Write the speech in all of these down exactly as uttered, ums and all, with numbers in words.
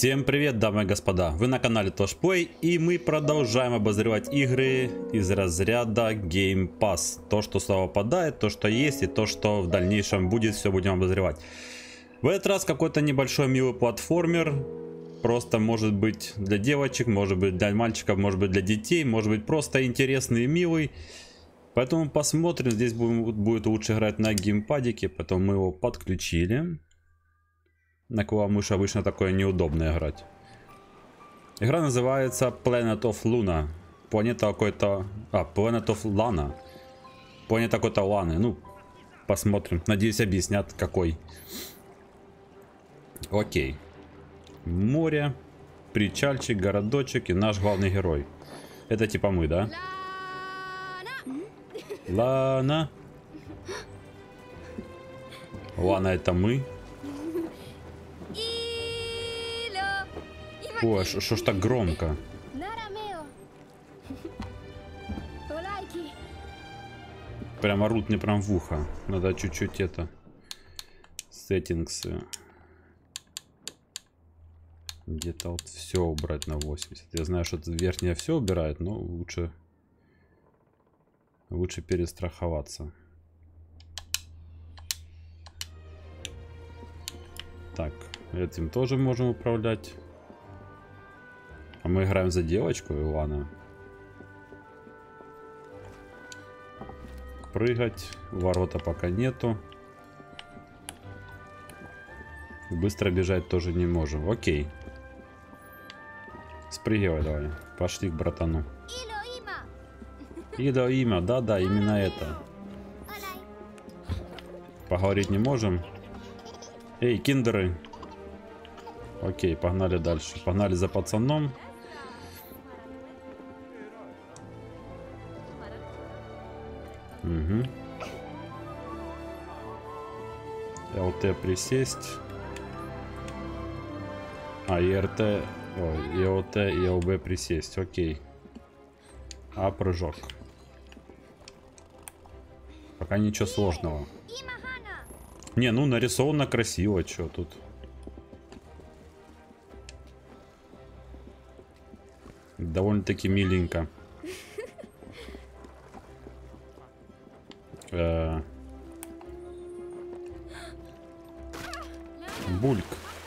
Всем привет, дамы и господа, вы на канале Toshplay, и мы продолжаем обозревать игры из разряда Game Pass. То, что сюда попадает, то, что есть, и то, что в дальнейшем будет, все будем обозревать. В этот раз какой-то небольшой милый платформер, просто может быть для девочек, может быть для мальчиков, может быть для детей, может быть просто интересный и милый. Поэтому посмотрим, здесь будет лучше играть на геймпадике, поэтому мы его подключили. На клавомыши обычно такое неудобно играть. Игра называется Planet of Luna. Планета какой-то... А, Planet of Lana. Планета какой-то Ланы. Ну, посмотрим. Надеюсь, объяснят, какой. Окей. Море, причальчик, городочек и наш главный герой. Это типа мы, да? Лана. Лана, это мы. Ой, что ж так громко? Прям орут мне прям в ухо. Надо чуть-чуть это... Сеттингсы. Где-то вот все убрать на восемьдесят. Я знаю, что верхнее все убирает, но лучше... Лучше перестраховаться. Так, этим тоже можем управлять. А мы играем за девочку, Илана. Прыгать. Ворота пока нету. Быстро бежать тоже не можем. Окей. Спрыгивай давай. Пошли к братану. Идо имя. Да-да, именно это. Поговорить не можем. Эй, киндеры. Окей, погнали дальше. Погнали за пацаном. Угу. ЛТ присесть. А, и РТ... Ой, и ЛТ, и ЛБ присесть. Окей. А, прыжок. Пока ничего сложного. Не, ну нарисовано красиво, что тут. Довольно-таки миленько. Э-э- Бульк.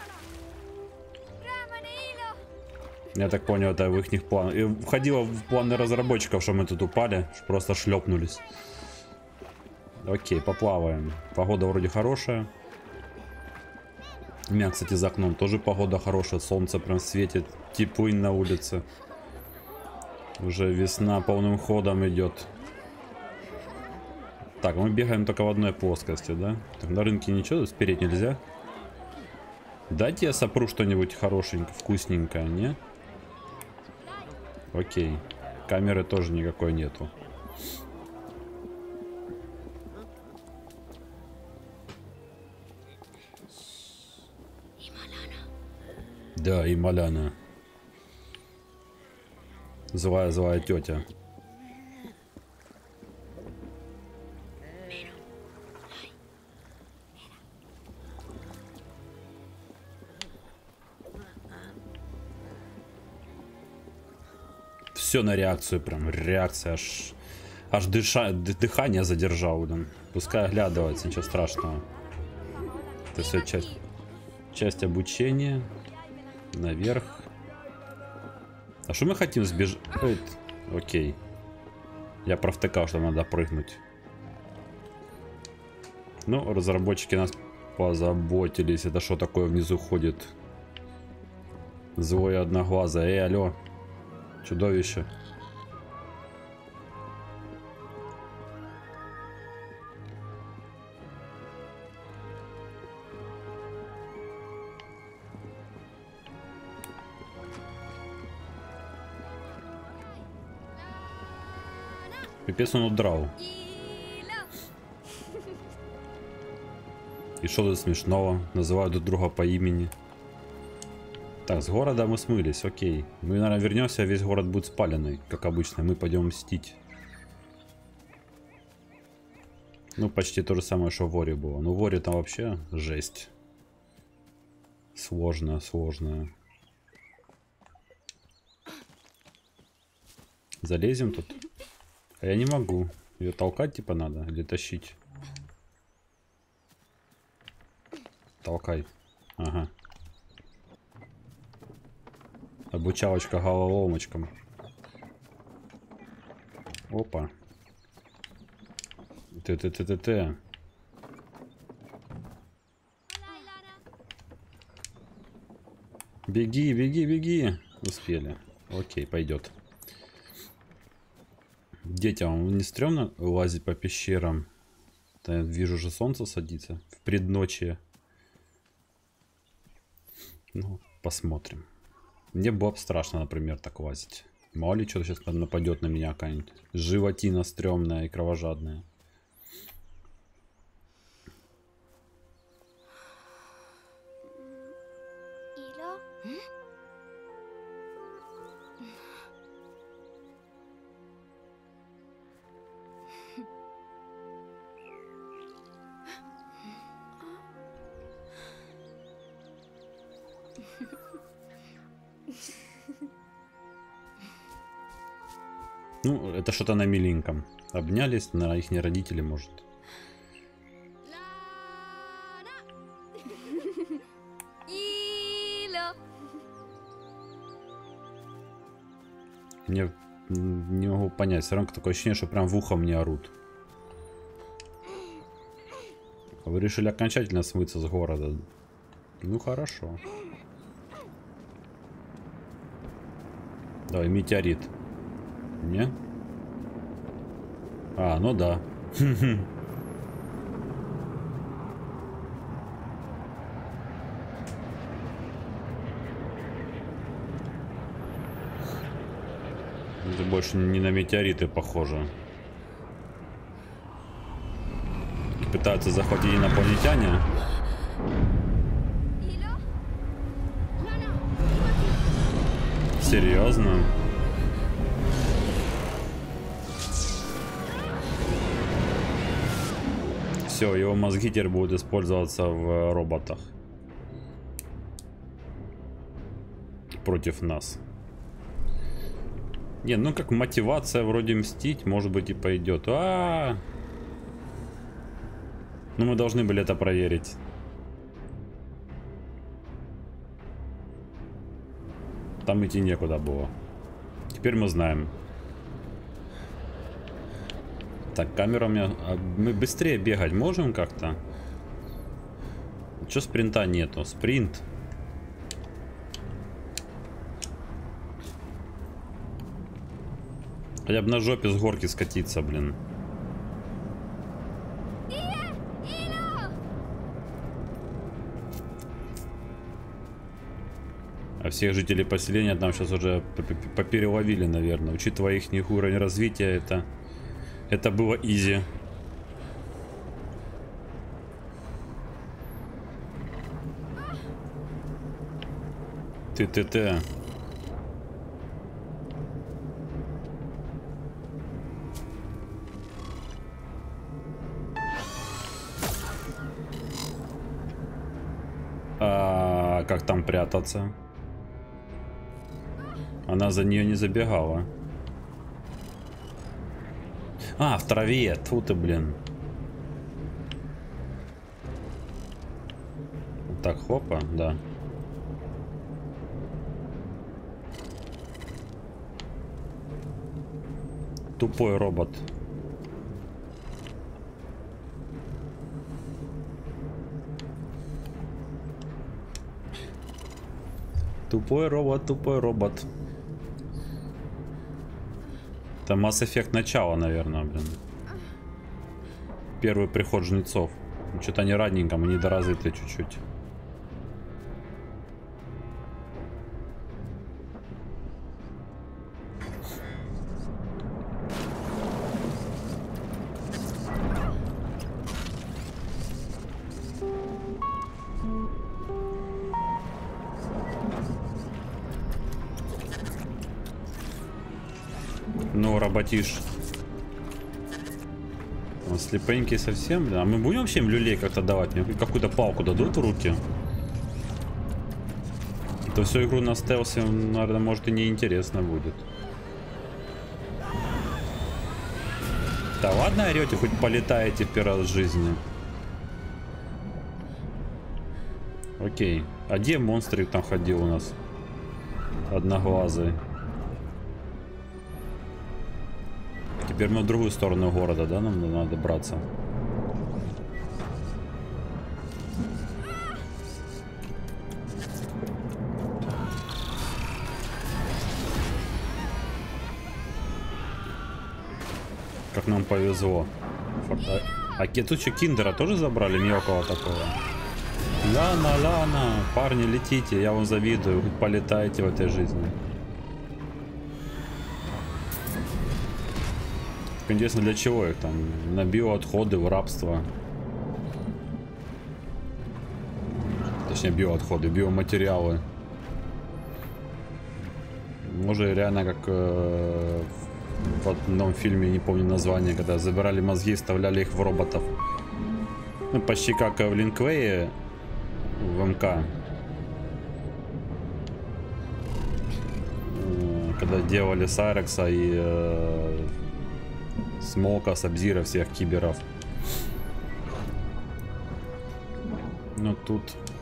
Я так понял, это в их планах. И входило в планы разработчиков, что мы тут упали, что просто шлепнулись. Окей, поплаваем. Погода вроде хорошая. У меня, кстати, за окном тоже погода хорошая. Солнце прям светит. Теплынь на улице. Уже весна полным ходом идет. Так, мы бегаем только в одной плоскости, да? Так, на рынке ничего спереть нельзя. Дайте я сопру что-нибудь хорошенькое, вкусненькое, не? Окей. Камеры тоже никакой нету. Да, и Маляна. Злая-злая тетя. Все на реакцию, прям реакция, аж, аж дыша, дыхание задержал, блин. Пускай оглядывается, ничего страшного. Это все часть, часть обучения. Наверх. А что мы хотим сбежать? Окей. Я провтыкал, что надо прыгнуть. Ну, разработчики нас позаботились. Это что такое внизу ходит? Злое одноглазое. Эй, алло. Чудовище. Пипец, он удрал. И что тут смешного? Называют друг друга по имени. Так, с города мы смылись, окей. Мы, наверное, вернемся, весь город будет спаленный, как обычно. Мы пойдем мстить. Ну, почти то же самое, что в Воре было. Ну, в Воре там вообще жесть. Сложная, сложная. Залезем тут. А я не могу. Ее толкать типа надо или тащить? Толкай. Ага. Обучалочка головоломочкам. Опа. Ты-ты-ты-ты-ты. Беги, беги, беги. Успели. Окей, пойдет. Детям не стрёмно лазить по пещерам? Да, я вижу, же солнце садится в предночие. Ну, посмотрим. Мне было бы страшно, например, так лазить. Мало ли что сейчас нападет на меня какая-нибудь животина стрёмная и кровожадная. Ну, это что-то на миленьком. Обнялись, на их не родители, может. Не, не могу понять, все равно такое ощущение, что прям в ухо мне орут. Вы решили окончательно смыться с города? Ну хорошо. Давай, метеорит. Не? А, ну да. Это больше не на метеориты похоже. Пытаются захватить инопланетяне. Серьезно? Все, его мозги теперь будут использоваться в роботах. Против нас. Не, ну как мотивация вроде мстить, может быть и пойдет. А-а-а! Ну мы должны были это проверить. Там идти некуда было. Теперь мы знаем. Так, камера у меня... А мы быстрее бегать можем как-то? Чё спринта нету? Спринт. Хотя бы на жопе с горки скатиться, блин. А всех жителей поселения там сейчас уже попереловили, наверное. Учитывая их уровень развития, это... Это было изи. Ты-ты-ты. А как там прятаться? Она за нее не забегала. А, в траве. Тьфу ты, блин. Так, хопа, да. Тупой робот. Тупой робот, тупой робот. Это Mass Effect начала, наверное, блин. Первый приход жнецов. Что-то они ранненько, мы недоразвиты чуть-чуть. Ну, работишь. Он слепенький совсем, блин. А мы будем вообще им люлей как-то давать? Мне какую-то палку дадут в руки? То всю игру на стелсе, наверное, может и неинтересно будет. Да ладно орете, хоть полетаете в первый раз в жизни. Окей. А где монстрик там ходил у нас? Одноглазый. Теперь мы в другую сторону города, да, нам надо добраться? Как нам повезло. А, а тут что, Киндера тоже забрали? Мелкого такого. Лана, Лана, парни, летите, я вам завидую, вы полетаете в этой жизни. Интересно, для чего их там? На биоотходы, в рабство. Точнее, биоотходы, биоматериалы. Может, реально как э, в одном фильме, не помню название, когда забирали мозги и вставляли их в роботов. Ну, почти как в Линквее в МК. Когда делали Сайрекса и э, Смока, Сабзира, всех киберов. Но тут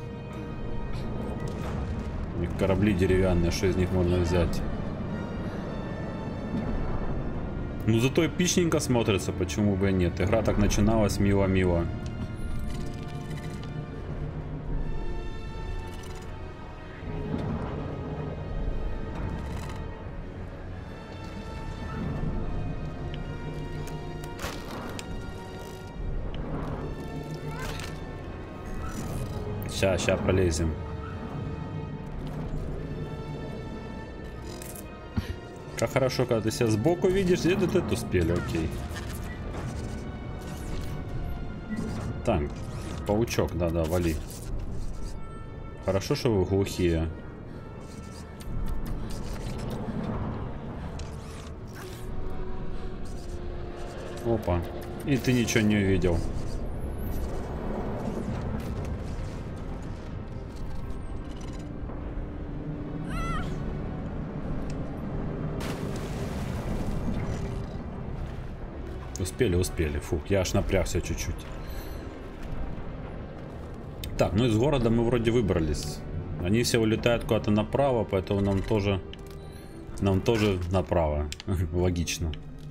у них корабли деревянные, что из них можно взять? Ну зато эпичненько смотрится, почему бы и нет. Игра так начиналась мило-мило. Ща, ща пролезем. Как хорошо, когда ты себя сбоку видишь, где ты тут успели, окей. Так, паучок, да-да, вали. Хорошо, что вы глухие. Опа, и ты ничего не увидел. Успели, успели. Фух, я аж напрягся чуть-чуть. Так, ну из города мы вроде выбрались. Они все улетают куда-то направо, поэтому нам тоже... Нам тоже направо. Логично.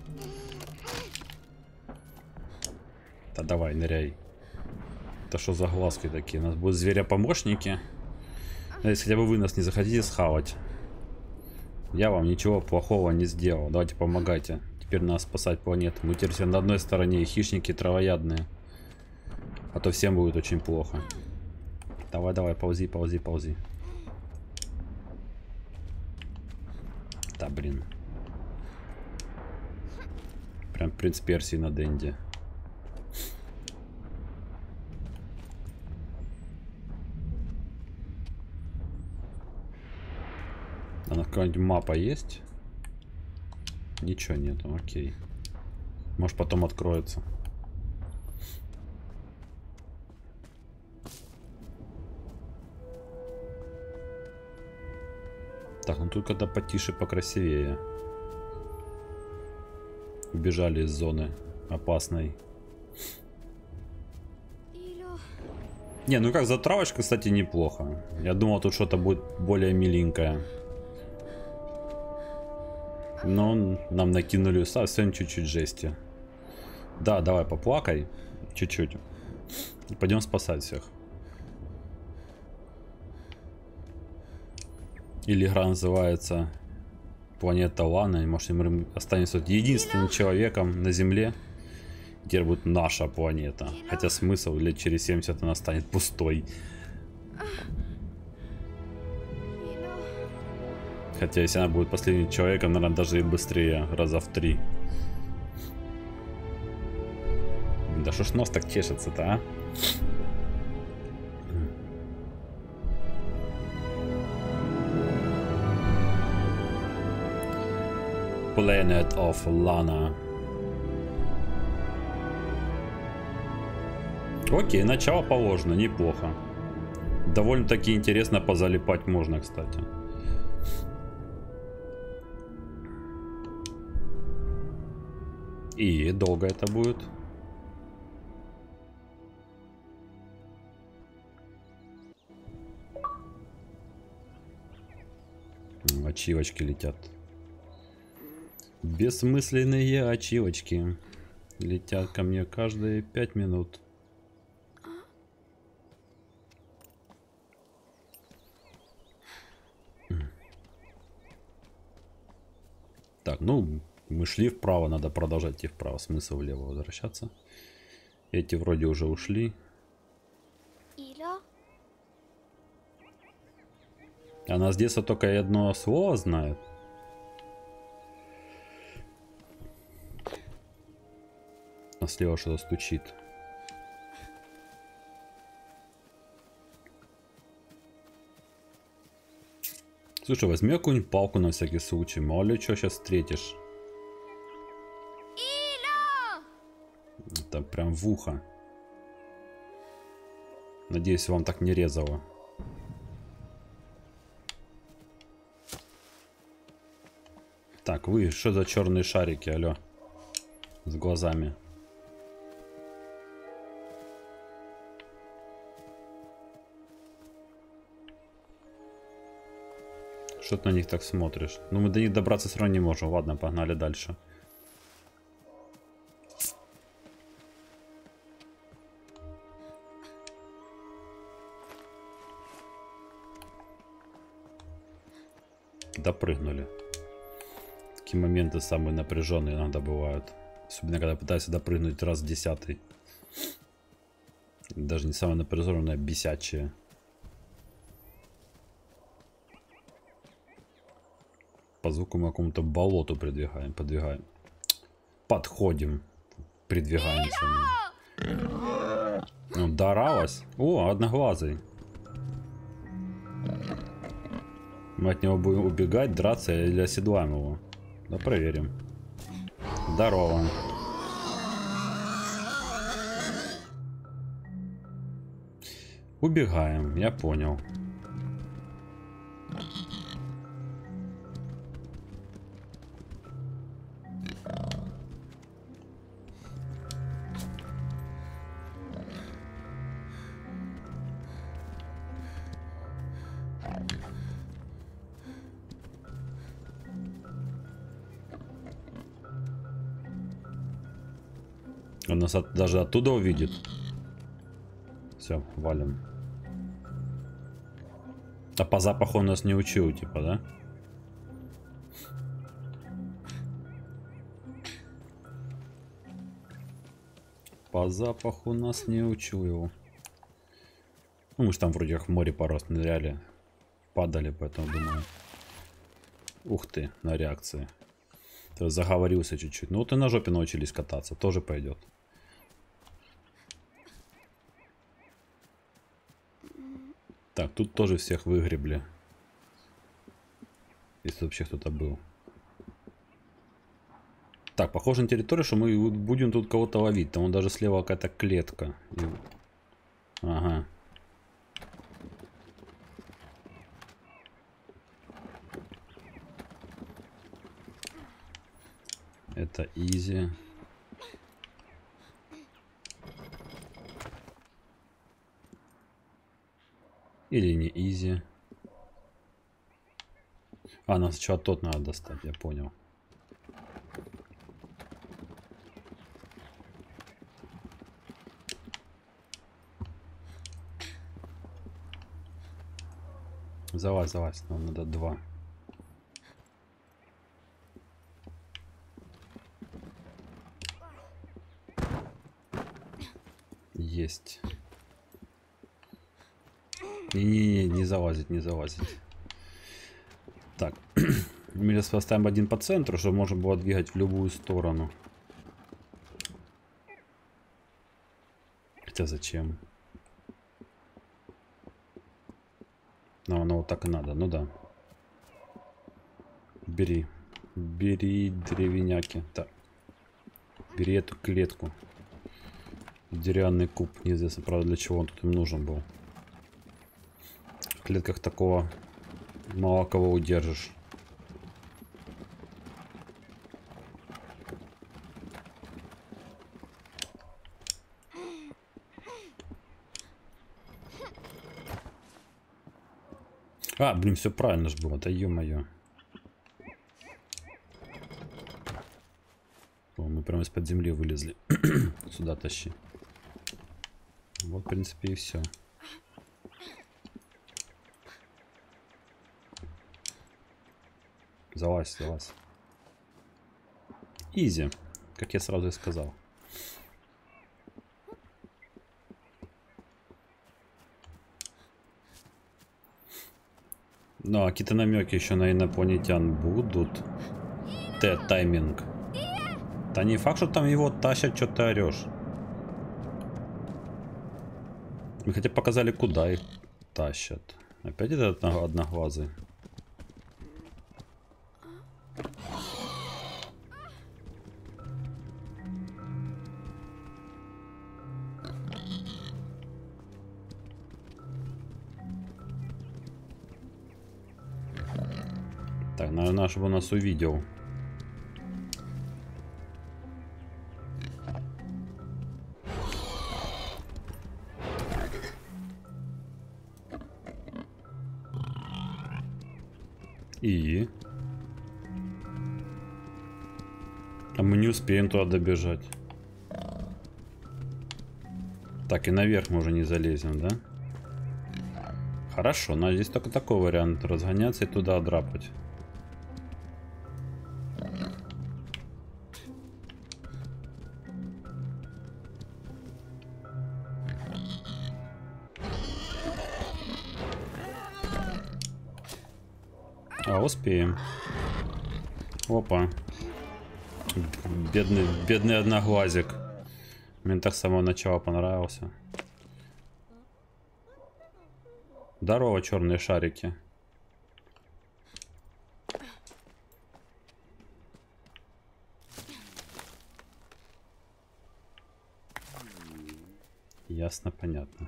Да давай, ныряй. Это что за глазки такие? У нас будут зверя-помощники. Если хотя бы вы нас не захотите схавать. Я вам ничего плохого не сделал. Давайте помогайте. Теперь надо спасать планету. Мы теперь все на одной стороне, хищники травоядные. А то всем будет очень плохо. Давай, давай, ползи, ползи, ползи. Да, блин. Прям принц Персии на Денде. А на какая-нибудь мапа есть? Ничего нету, окей. Может потом откроется. Так, ну тут когда потише, покрасивее. Убежали из зоны опасной. Не, ну как затравочка, кстати, неплохо. Я думал, тут что-то будет более миленькое. Но нам накинули совсем чуть-чуть жести. Да, давай поплакай. Чуть-чуть. И пойдем спасать всех. Или игра называется Планета Лана. И может мы останемся единственным человеком на Земле. Теперь будет наша планета. Хотя смысл лет через семьдесят она станет пустой. Хотя если она будет последним человеком, наверное, даже и быстрее, раза в три. Да что ж нос так чешется-то, а? Planet of Lana. Окей, начало положено, неплохо. Довольно-таки интересно позалипать можно, кстати. И долго это будет? Ачивочки летят. Бессмысленные ачивочки летят ко мне каждые пять минут. Так, ну, мы шли вправо, надо продолжать идти вправо. Смысл влево возвращаться. Эти вроде уже ушли. Она с детства только одно слово знает. А слева что-то стучит. Слушай, возьми какую-нибудь палку на всякий случай. Мало ли что сейчас встретишь. Это прям в ухо. Надеюсь, вам так не резало. Так, вы, что за черные шарики, алло? С глазами. Что ты на них так смотришь? Ну, мы до них добраться все равно не можем. Ладно, погнали дальше. Допрыгнули. Такие моменты самые напряженные иногда бывают. Особенно, когда пытаюсь допрыгнуть раз в десятый. Даже не самое напряженное, а бесячее. По звуку мы к какому-то болоту придвигаем, подвигаем. Подходим. Придвигаемся. Ну, даралась. О, одноглазый. Мы от него будем убегать, драться или оседлаем его? Да, проверим. Здорово. Убегаем, я понял. Он нас от, даже оттуда увидит. Все, валим. А по запаху он нас не учил, типа, да? По запаху нас не учил его. Ну, мы же там вроде как в море пару раз ныряли. Падали, поэтому думаю. Ух ты, на реакции. То есть заговорился чуть-чуть. Ну вот и на жопе научились кататься. Тоже пойдет. Так, тут тоже всех выгребли. Если вообще кто-то был. Так, похоже на территорию, что мы будем тут кого-то ловить. Там даже слева какая-то клетка. Ага. Это изи. Или не изи. А, нам сначала тот надо достать, я понял. Залазь, залазь, нам надо два. Есть. Не-не-не, не залазить, не залазить. Так. Мы сейчас поставим один по центру, чтобы можно было двигать в любую сторону. Хотя зачем? Ну, оно вот так и надо, ну да. Бери. Бери древеняки. Так. Бери эту клетку. Деревянный куб. Неизвестно, правда, для чего он тут им нужен был. В клетках такого мало кого удержишь. А, блин, все правильно же было, да ё-моё. О, мы прямо из-под земли вылезли. Сюда тащи. Вот, в принципе, и все. Залазь, залазь. Изи, как я сразу и сказал. Ну, а какие-то намеки еще на инопланетян будут. Т-тайминг. Да не факт, что там его тащат, что ты орешь. Мы хотя бы показали, куда их тащат. Опять этот одноглазый. Так, наверное, чтобы он нас увидел. И? А мы не успеем туда добежать. Так, и наверх мы уже не залезем, да? Хорошо, но здесь только такой вариант. Разгоняться и туда драпать. А, успеем. Опа. Бедный, бедный одноглазик. Мне так с самого начала понравился. Здорово, черные шарики. Ясно, понятно.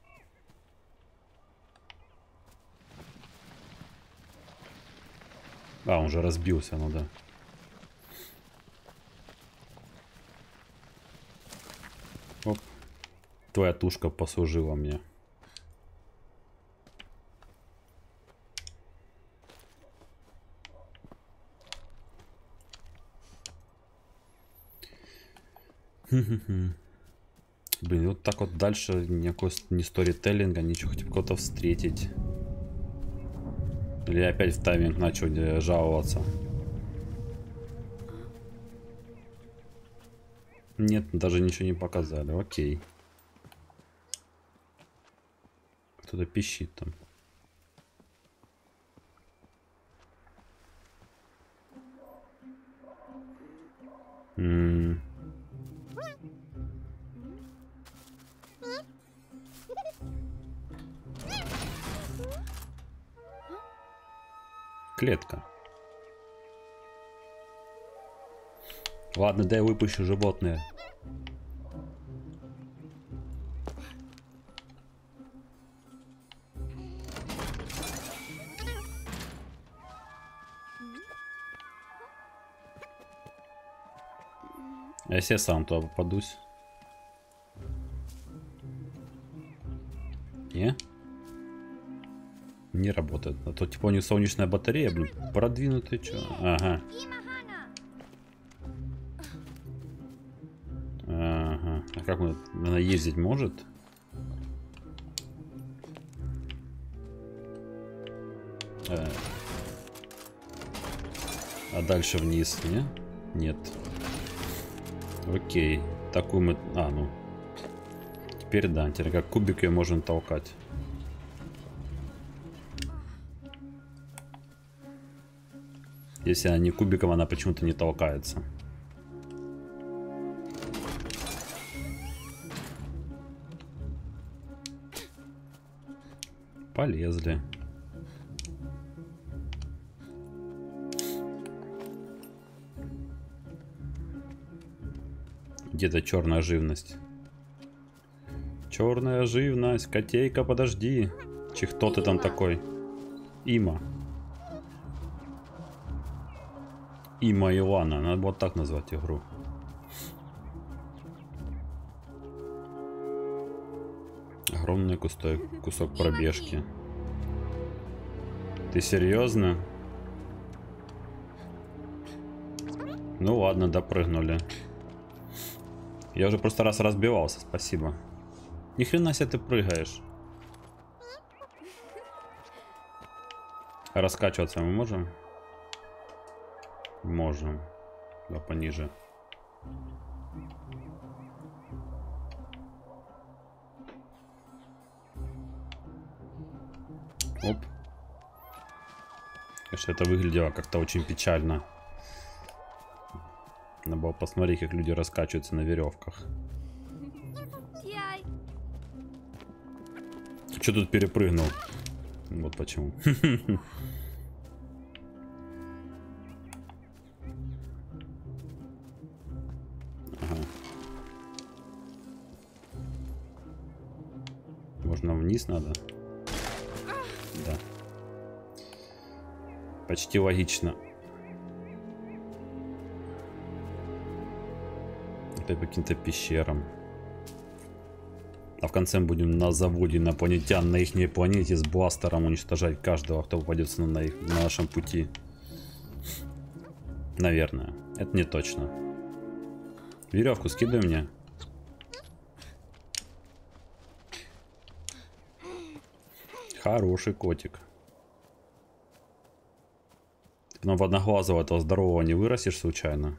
А, он уже разбился, ну да. Оп. Твоя тушка послужила мне. Блин, вот так вот дальше никакой ни сторителлинга, ничего, хоть кого-то встретить. Или опять в тайминг начал жаловаться. Нет, даже ничего не показали, окей. Кто-то пищит там. М-м. Клетка. Ладно, дай выпущу животное. А если я сам туда попадусь? Не? Не работает. А то типа у них солнечная батарея, блин, продвинутый чё? Ага. Ага. А как мы... Она ездить может? А, а дальше вниз, не? Нет. Окей. Такую мы... А, ну. Теперь да. Теперь как кубик ее можем толкать. Если она не кубиком, она почему-то не толкается. Полезли. Где-то черная живность. Черная живность. Котейка, подожди. Чи кто ты там такой? Има. Има Илана. Надо вот так назвать игру. Огромный кусок, кусок пробежки. Ты серьезно? Ну ладно, допрыгнули. Я уже просто раз разбивался, спасибо. Ни хрена себе ты прыгаешь. Раскачиваться мы можем? Можем. Да, пониже. Оп. Конечно, это выглядело как-то очень печально. Надо было посмотреть, как люди раскачиваются на веревках. Что тут перепрыгнул? Вот почему. Ага. Можно вниз надо? Да. Почти логично. Опять по каким-то пещерам. А в конце будем на заводе инопланетян на их планете с бластером уничтожать каждого, кто попадется на, их, на нашем пути. Наверное. Это не точно. Веревку скидывай мне. Хороший котик. Ты нам в одноглазого этого здорового не вырастешь случайно?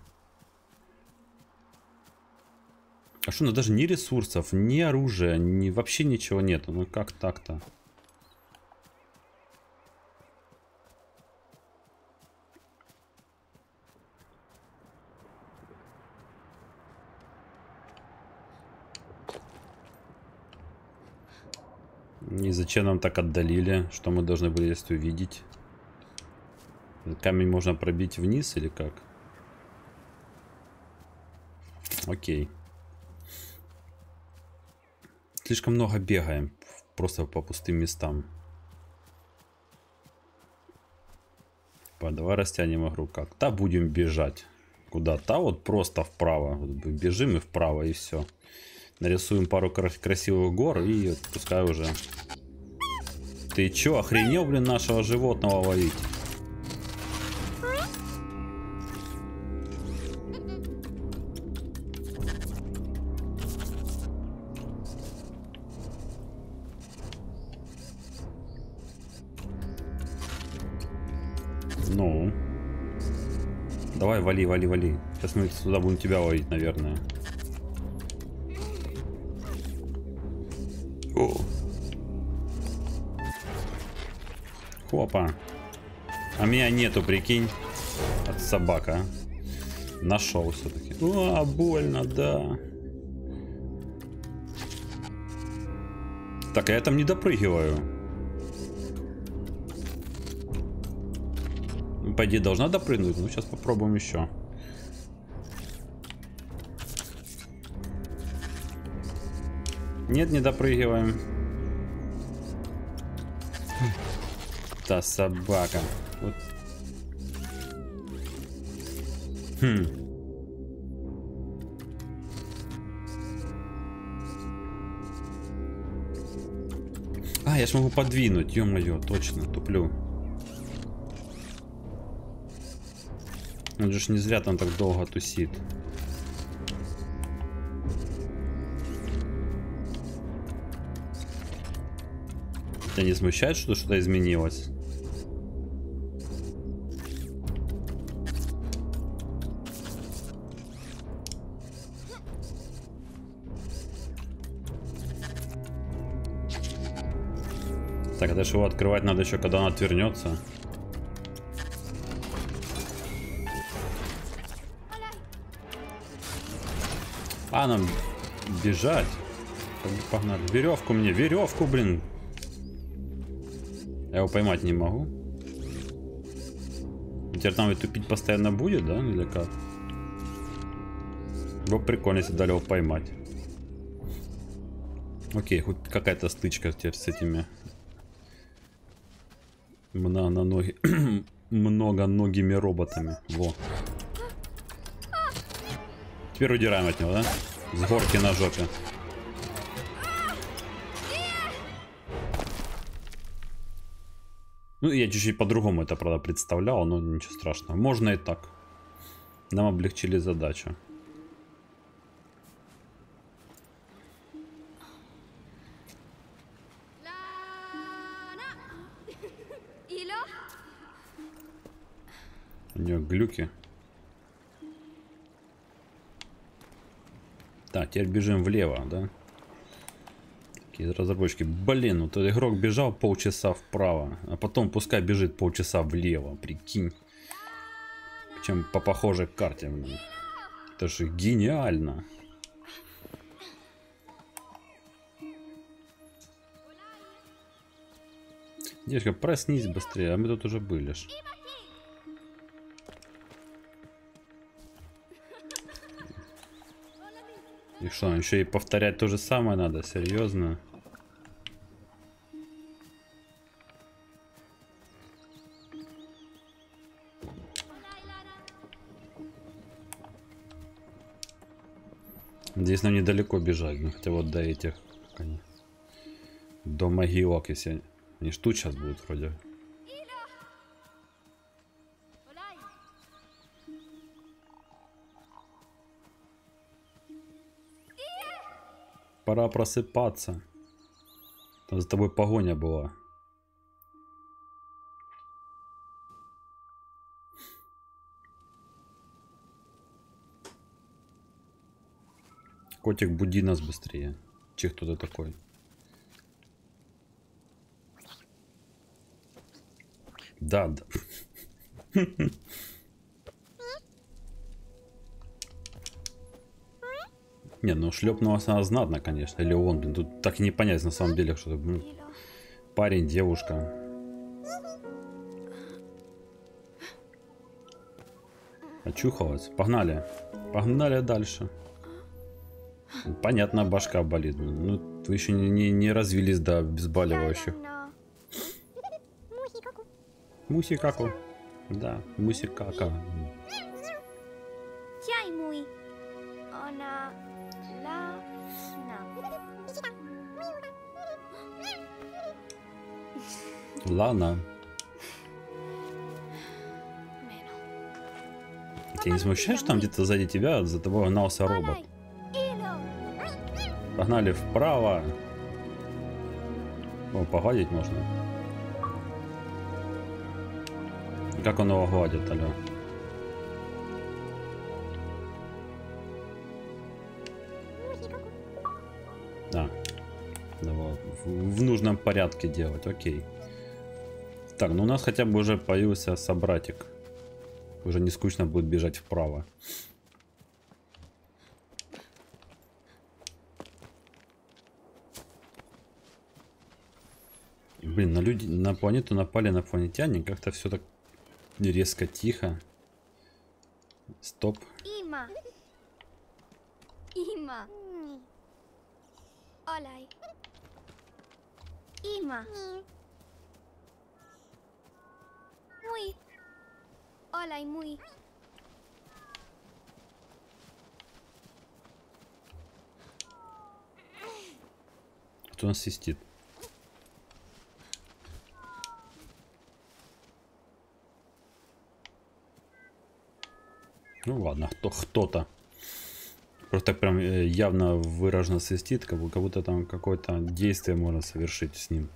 А что, ну даже ни ресурсов, ни оружия, ни вообще ничего нету. Ну как так-то? И зачем нам так отдалили? Что мы должны были здесь увидеть? Камень можно пробить вниз или как? Окей. Слишком много бегаем. Просто по пустым местам. Давай растянем игру как. Да будем бежать. Куда-то вот просто вправо. Бежим и вправо и все. Нарисуем пару красивых гор и пускай уже. Ты чё, охренел, блин, нашего животного ловить? Ну. Давай, вали, вали, вали. Сейчас мы сюда будем тебя ловить, наверное. О. Хопа. А меня нету, прикинь. От собака. Нашел все-таки. А, больно, да. Так, а я там не допрыгиваю. По идее, должна допрыгнуть. Ну, сейчас попробуем еще. Нет, не допрыгиваем. Та собака. Вот. Хм. А, я ж могу подвинуть. Ё-моё, точно, туплю. Он же ж не зря там так долго тусит. Тебя не смущает, что что-то изменилось? Так, это же его открывать надо еще, когда он отвернется. А, нам бежать. Погнали. Веревку мне, веревку, блин. Я его поймать не могу. Теперь там и тупить постоянно будет, да? Или как? Было прикольно, если дали его поймать. Окей, хоть какая-то стычка теперь с этими многоноги... многоногими роботами. Во. Теперь удираем от него, да? С горки на жопе. Ну, я чуть-чуть по-другому это, правда, представлял, но ничего страшного. Можно и так. Нам облегчили задачу. У нее глюки. Так, теперь бежим влево, да? Такие разработчики. Блин, вот этот игрок бежал полчаса вправо, а потом пускай бежит полчаса влево, прикинь. Причем по похожей карте. Это же гениально. Девушка, проснись быстрее, а мы тут уже были ж. И что, еще и повторять то же самое надо? Серьезно? Здесь нам недалеко бежать, ну хотя вот до этих, как они, до могилок, если они ж тут сейчас будут вроде. Пора просыпаться. Там за тобой погоня была. Котик, буди нас быстрее. Че кто ты такой? Да, да. Не, ну шлепнулась она знатно, конечно. Или он, блин, тут так и не понять на самом деле, что это парень, девушка. Очухалась. Погнали. Погнали дальше. Понятно, башка болит. Ну, вы еще не, не, не развились до обезболивающих. Муси-каку. Да, муси-кака. Лана. Тебя не смущаешь, что там где-то сзади тебя за тобой гнался робот? Погнали вправо. О, погладить можно. Как он его гладит, алло? Да. Давай. В, в нужном порядке делать, окей. Так, ну у нас хотя бы уже появился собратик. Уже не скучно будет бежать вправо. Блин, на люди, на планету напали инопланетяне, как-то все так резко тихо. Стоп. Има. Има. Олай. Има. Muy. Олай, muy. Кто нас свистит? Ну ладно, кто кто-то. Просто так прям явно выраженно свистит, как будто, как будто там какое-то действие можно совершить с ним.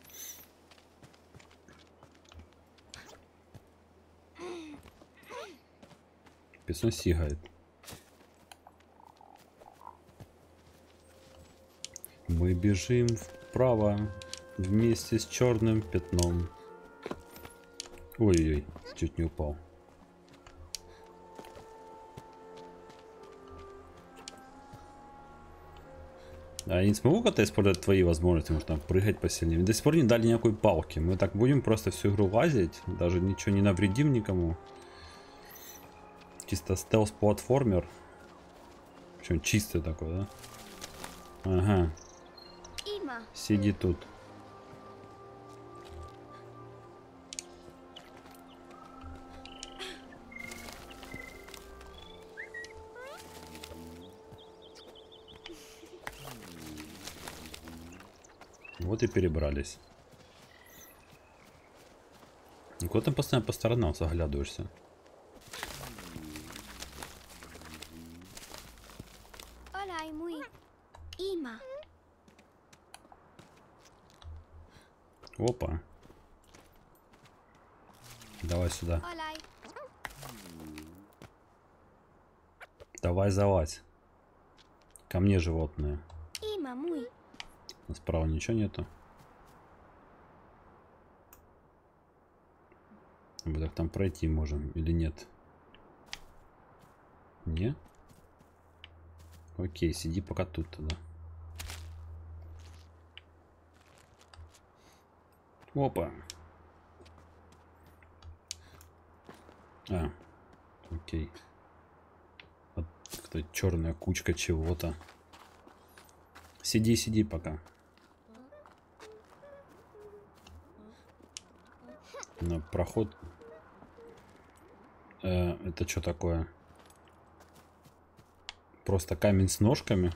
Песок сигает. Мы бежим вправо вместе с черным пятном. Ой-ой-ой, чуть не упал. А я не смогу как-то использовать твои возможности, может там прыгать посильнее. До сих пор не дали никакой палки. Мы так будем просто всю игру лазить, даже ничего не навредим никому. Чисто стелс-платформер. Причем чистый такой, да? Ага. Сиди тут. Вот и перебрались. Ну, куда ты постоянно по сторонам заглядываешься? Olai muy. Ima. Опа. Давай сюда. Olai. Давай залазь. Ко мне, животные. Ima muy. Справа ничего нету. Мы так там пройти можем или нет? Не? Окей, сиди пока тут тогда. Опа. А, окей. Вот какая-то черная кучка чего-то. Сиди, сиди пока. На проход. Э, это что такое? Просто камень с ножками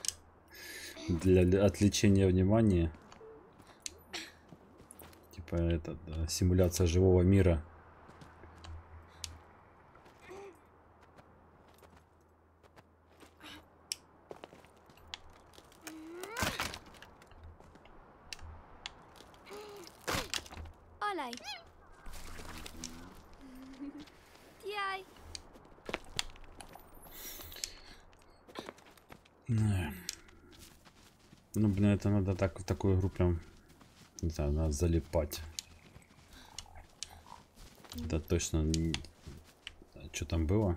для отвлечения внимания. Типа это да, симуляция живого мира. Olai. Yay. Ну, блин, это надо так в такую игру прям, не знаю, надо залипать. Да точно. Что там было?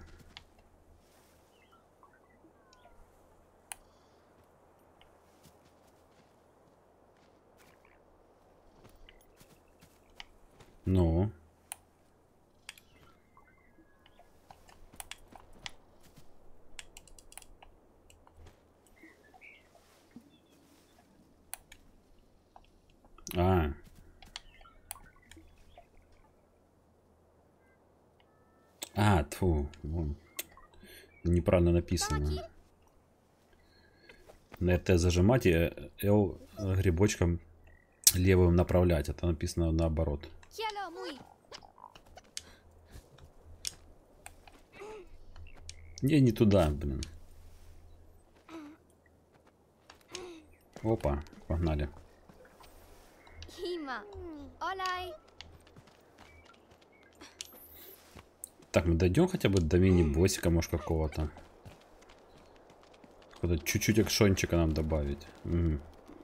Ну. А. А, тьфу. Вон. Неправильно написано. На это зажимать и L грибочком левым направлять. Это написано наоборот. Hello muy. Не, не туда, блин. Опа, погнали. Ima. Olai. Так, мы дойдем хотя бы до мини-боссика, может, какого-то. Куда чуть-чуть экшончика нам добавить. Угу.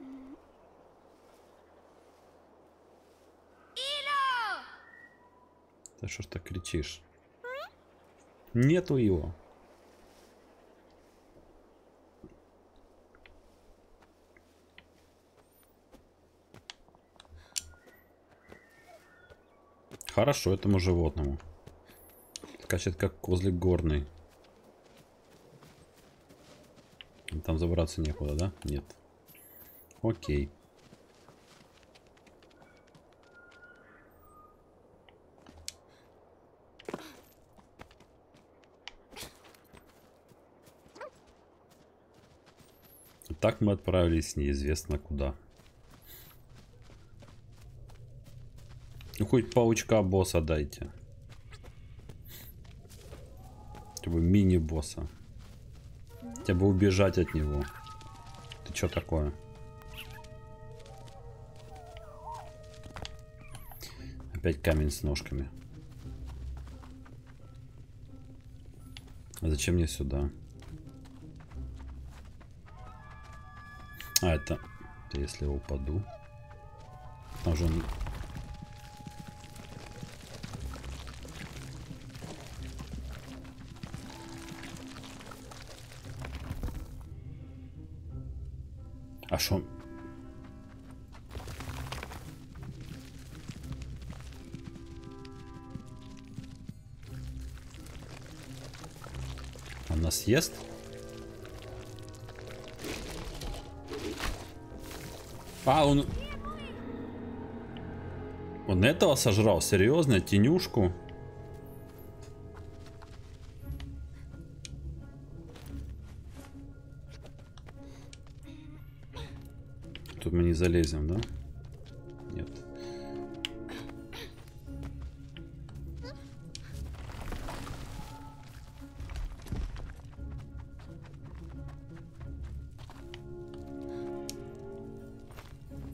Да что ж так кричишь? Нету его. Хорошо этому животному. Скачет как козлик горный. Там забраться некуда, да? Нет. Окей. Так мы отправились неизвестно куда. Ну хоть паучка босса дайте. Хотя бы мини-босса. Хотя бы убежать от него. Ты что такое? Опять камень с ножками. А зачем мне сюда? А, это... это если я упаду. Там же он... А шо? Он нас ест? А, он... Он этого сожрал? Серьезно? Тенюшку? Тут мы не залезем, да? Нет.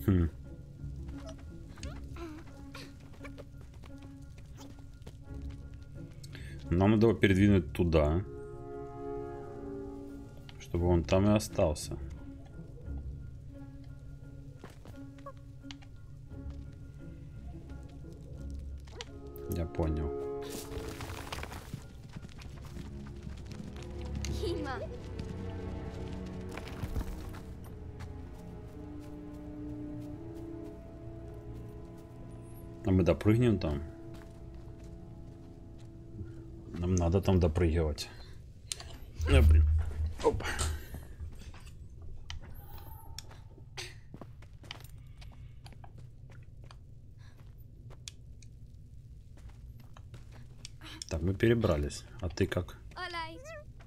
Хм. Нам надо его передвинуть туда, чтобы он там и остался. Я понял. Хима. А мы допрыгнем там? Нам надо там допрыгивать. А, блин. Оп. Так, мы перебрались. А ты как? Олай.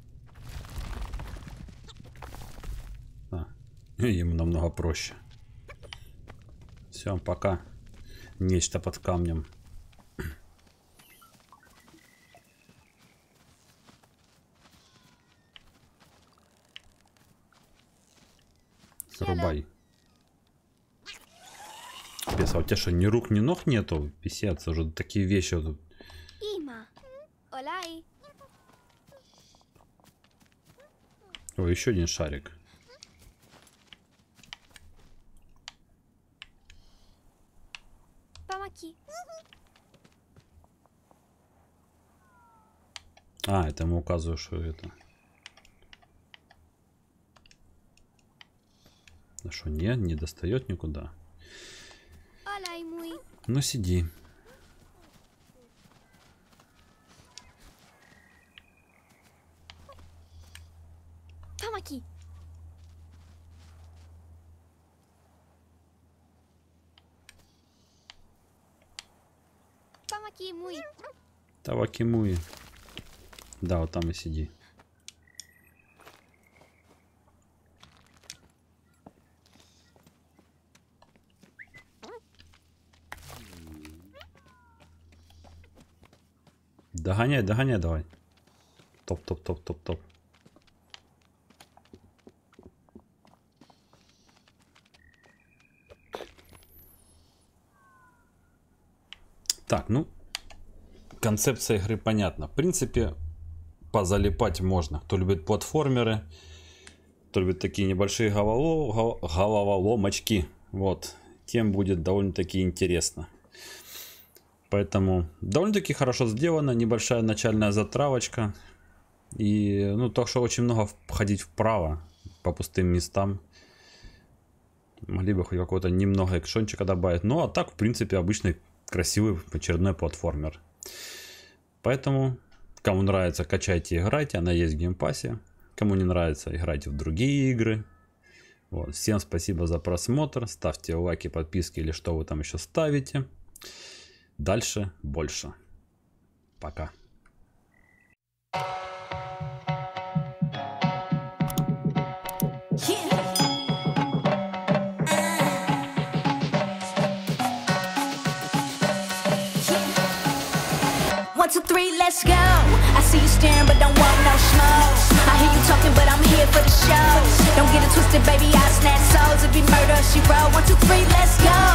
А, ему намного проще. Все, пока. Нечто под камнем. Рубай. Пес, а у тебя что, ни рук, ни ног нету? Писец, уже такие вещи вот тут. Има. Олай. О, еще один шарик. Памаки. А, это ему указываю, что это. А что, нет, не достает никуда. Олай муй. Ну сиди. Памаки. Памаки муй. Тавакимуи. Да, вот там и сиди. Догоняй, догоняй давай. Топ, топ, топ, топ, топ. Так, ну, концепция игры понятна. В принципе, позалипать можно. Кто любит платформеры, кто любит такие небольшие головоло... головоломочки, вот, тем будет довольно-таки интересно. Поэтому довольно-таки хорошо сделано, небольшая начальная затравочка. И, ну, то, что очень много ходить вправо по пустым местам. Могли бы хоть какой-то немного экшончика добавить. Ну, а так, в принципе, обычный красивый очередной платформер. Поэтому, кому нравится, качайте, играйте. Она есть в геймпассе. Кому не нравится, играйте в другие игры. Вот. Всем спасибо за просмотр. Ставьте лайки, подписки или что вы там еще ставите. Дальше больше. Пока. One, two, three, let's go. I see you staring, but don't want no smoke. I hear you talking, but I'm here for the show. Don't get it twisted, baby, I snatch souls. It be murder, she roll. One, two, three, let's go.